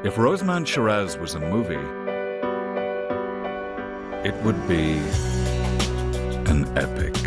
If Rosemount Shiraz was a movie, it would be an epic.